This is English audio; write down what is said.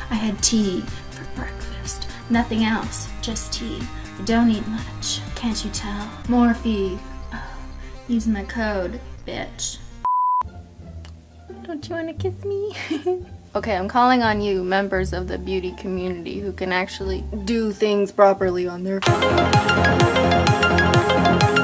I had tea for breakfast. Nothing else, just tea. I don't eat much, can't you tell? Morphe. Oh, use my code, bitch. Don't you want to kiss me? Okay, I'm calling on you, members of the beauty community who can actually do things properly on their phone.